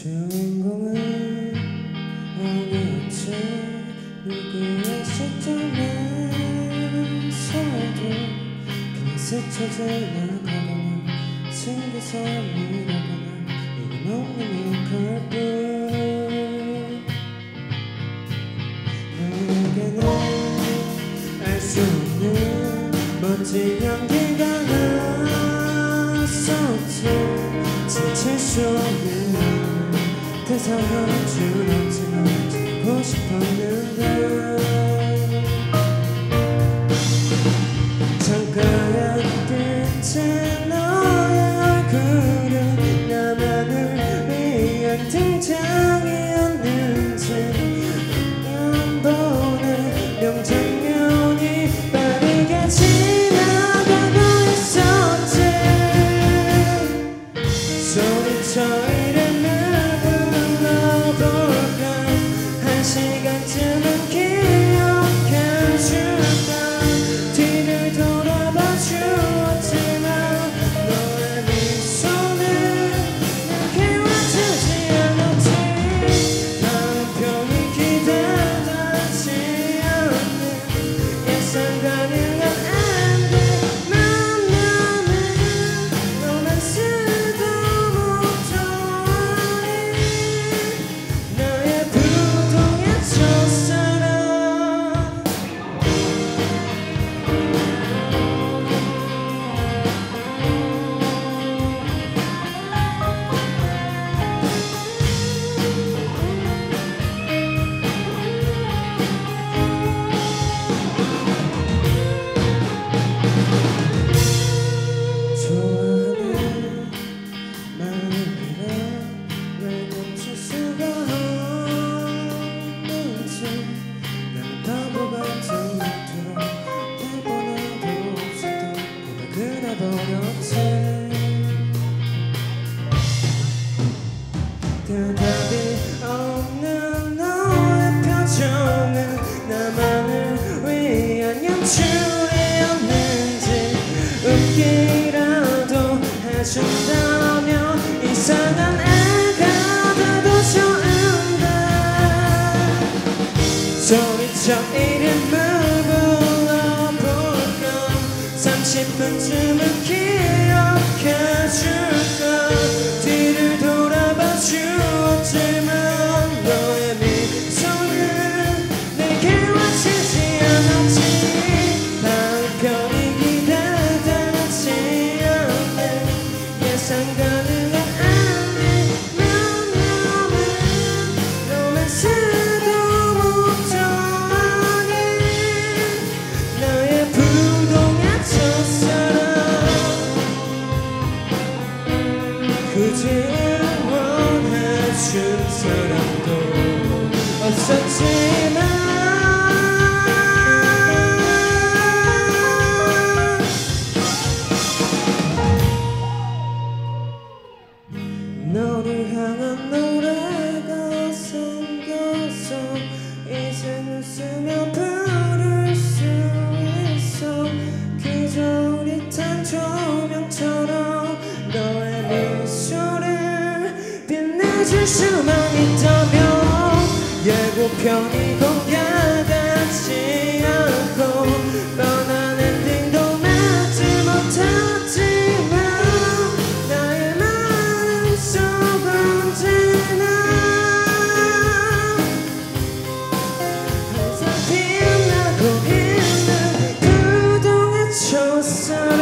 주인공은 아니었지. 누구의 시점에서도 그냥 스쳐 지나가거나 신기선이라거나 이름 없는 역할뿐. 나에게는 알 수 없는 멋진 연기가 났었지. 지칠 수 없는 대사할 줄 알지만 듣고 싶었는데 창가에 끝에 너의 얼굴은 나만을 위한 등장이었는지 한 번의 명장면이 빠르게 지나가고 있었지. 소리쳐 이름을 불러볼까. 한 시간쯤은 기억해줄까. 뒤를 돌아봐 주었지만 너의 미소는 내게 와주지 않았지. 다음 편이 기대되지 않는 예상 가능한 엔딩. 만남은 로맨스도 못하니 나의 부동의 첫사랑. 좋아하는 마음이라 왜 멈출 수가 없는지. 나는 바보 같은 말투로 대본에도 없었던 고백을 해버렸지. 대답이 없는 너의 표정은 나만을 위한 연출이었는지. 웃기라도 해준다면 이상한 애가 돼도 좋은데. 소리쳐 이름을 불러볼까. 30분쯤은 기억해줄까. 뒤를 돌아봐 주었지만 너의 미소는 내게 와치지 않았지. 다음 편이 기대되지 않는 예상 가능한 엔딩. 만남은 로맨스도 못하니 나의 부동의 첫사랑. 굳이 원해준 사람도 없었지만 너를 향한 노래가 생겨서 이젠 웃으며 부를 수 있어. 그저 흐릿한 조명처럼 너의 미소를 빛내줄 수만 있다면 예고편이 공개되지 않고 뻔한 엔딩도 맺지 못했지만 나의 마음속 언제나 항상 빛나고 있는 부동의 첫사랑.